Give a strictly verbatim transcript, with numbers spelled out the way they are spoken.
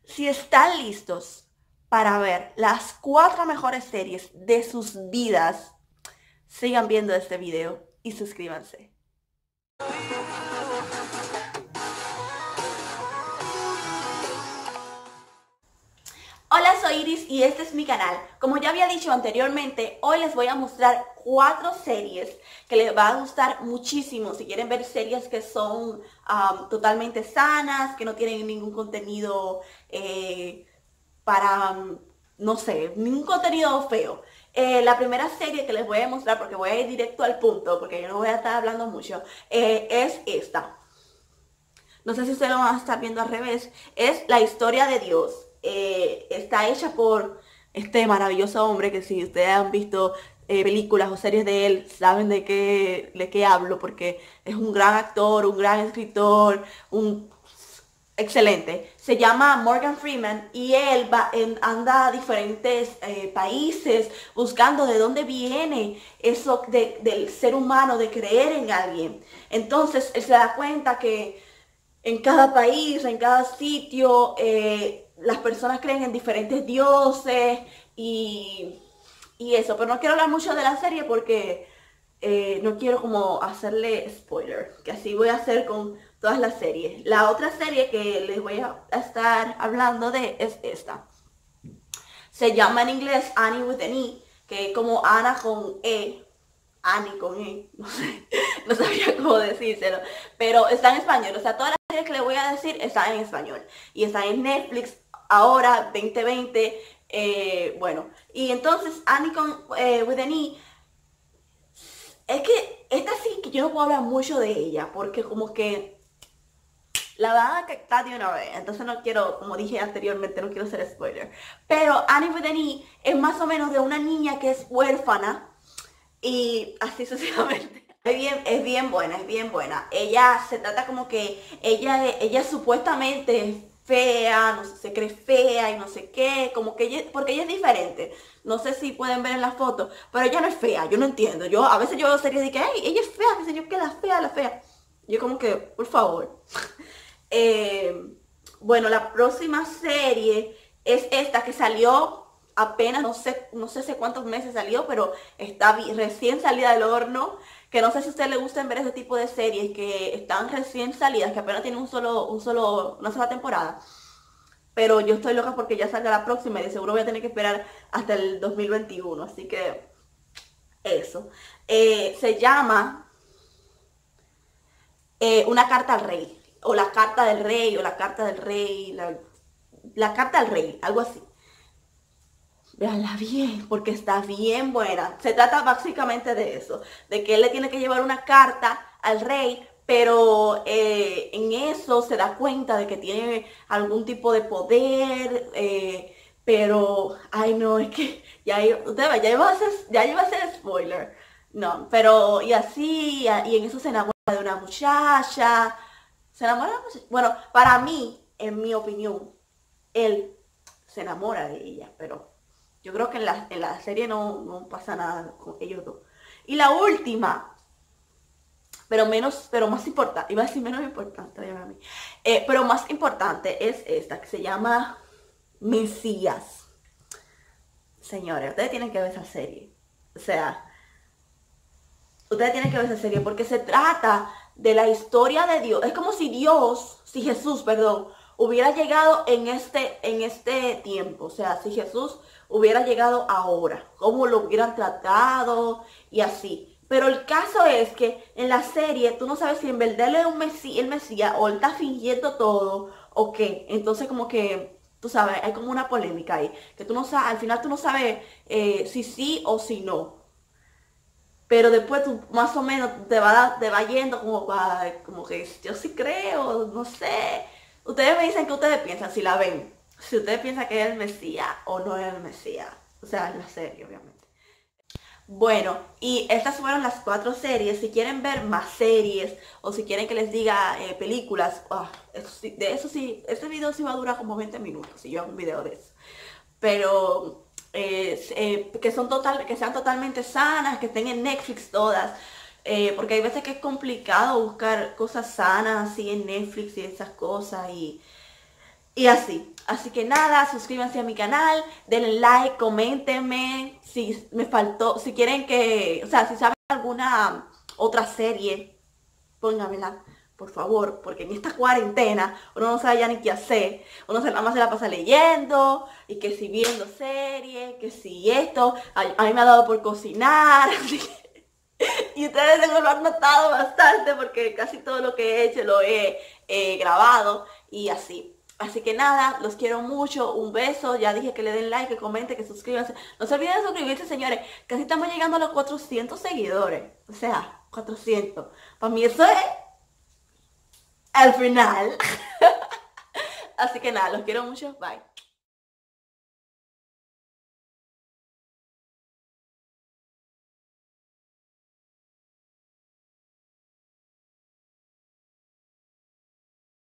Si están listos para ver las cuatro mejores series de sus vidas, sigan viendo este video y suscríbanse. Hola, soy Iris y este es mi canal. Como ya había dicho anteriormente, hoy les voy a mostrar cuatro series que les va a gustar muchísimo. Si quieren ver series que son um, totalmente sanas, que no tienen ningún contenido eh, para, um, no sé, ningún contenido feo. Eh, la primera serie que les voy a mostrar, porque voy a ir directo al punto, porque yo no voy a estar hablando mucho, eh, es esta. No sé si ustedes lo van a estar viendo al revés. Es La historia de Dios. Eh, está hecha por este maravilloso hombre que si ustedes han visto eh, películas o series de él, saben de qué, de qué hablo, porque es un gran actor, un gran escritor, un excelente. Se llama Morgan Freeman y él va, en, anda a diferentes eh, países buscando de dónde viene eso de, del ser humano, de creer en alguien. Entonces él se da cuenta que en cada país, en cada sitio, eh, las personas creen en diferentes dioses y, y eso. Pero no quiero hablar mucho de la serie porque eh, no quiero como hacerle spoiler, que así voy a hacer con todas las series. La otra serie que les voy a estar hablando de es esta. Se llama en inglés Annie with an E, que es como Ana con E. Annie con E, no sé, no sabía cómo decírselo, pero está en español, o sea, todas las series que le voy a decir están en español y están en Netflix ahora, veinte veinte, eh, bueno, y entonces Annie con eh, with an E, es que esta sí que yo no puedo hablar mucho de ella, porque como que la van a captar de una vez, entonces no quiero, como dije anteriormente, no quiero ser spoiler, pero Annie with an E es más o menos de una niña que es huérfana, y así sucesivamente. Es bien, es bien buena, es bien buena. Ella se trata como que ella, ella supuestamente es fea, no sé, se cree fea y no sé qué, como que ella, porque ella es diferente. No sé si pueden ver en la foto, pero ella no es fea, yo no entiendo. Yo a veces yo veo series de que, ay, ella es fea, qué sé yo, que la fea, la fea. Yo como que, por favor. Eh, bueno, la próxima serie es esta que salió apenas, no sé, no sé hace cuántos meses salió, pero está recién salida del horno. Que no sé si a usted le gusta ver ese tipo de series que están recién salidas, que apenas tienen un solo, un solo, una sola temporada. Pero yo estoy loca porque ya salga la próxima y de seguro voy a tener que esperar hasta el dos mil veintiuno. Así que eso. Eh, se llama eh, Una carta al rey, o la carta del rey, o la carta del rey, la, la carta al rey, algo así. Véanla bien, porque está bien buena. Se trata básicamente de eso, de que él le tiene que llevar una carta al rey, pero eh, en eso se da cuenta de que tiene algún tipo de poder, eh, pero, ay no, es que ya, usted ve, ya iba a ser, ya iba a ser spoiler. No, pero y así, y en eso se enamora de una muchacha. Se enamora de una muchacha. Bueno, para mí, en mi opinión, él se enamora de ella, pero yo creo que en la, en la serie no, no pasa nada con ellos dos. Y la última, pero menos, pero más importante, iba a decir menos importante, a mí, eh, pero más importante es esta, que se llama Mesías. Señores, ustedes tienen que ver esa serie. O sea, ustedes tienen que ver esa serie porque se trata de la historia de Dios. Es como si Dios, si Jesús, perdón, hubiera llegado en este, en este tiempo. O sea, si Jesús hubiera llegado ahora, cómo lo hubieran tratado y así. Pero el caso es que en la serie tú no sabes si en verdad él es un mesí, el Mesías o él está fingiendo todo o qué. Entonces como que, tú sabes, hay como una polémica ahí. Que tú no sabes, al final tú no sabes eh, si sí o si no. Pero después tú más o menos te va, te va yendo como, como que yo sí creo, no sé. Ustedes me dicen que ustedes piensan si la ven. Si ustedes piensan que es el Mesías o no es el Mesías. O sea, en la serie, obviamente. Bueno, y estas fueron las cuatro series. Si quieren ver más series o si quieren que les diga eh, películas, oh, eso sí, de eso sí, este video sí va a durar como veinte minutos si yo hago un video de eso. Pero eh, eh, que, son total, que sean totalmente sanas, que estén en Netflix todas. Eh, porque hay veces que es complicado buscar cosas sanas así en Netflix y esas cosas. Y, Y así. Así que nada, suscríbanse a mi canal, denle like, coméntenme si me faltó, si quieren que, o sea, si saben alguna otra serie, póngamela, por favor, porque en esta cuarentena uno no sabe ya ni qué hacer, uno se, nada más se la pasa leyendo, y que si viendo series, que si esto, a, a mí me ha dado por cocinar, así que, y ustedes seguro lo han notado bastante, porque casi todo lo que he hecho lo he eh, grabado, y así. Así que nada, los quiero mucho, un beso, ya dije que le den like, que comenten, que suscríbanse. No se olviden de suscribirse, señores, casi estamos llegando a los cuatrocientos seguidores. O sea, cuatrocientos. Para mí eso es el final. Así que nada, los quiero mucho, bye.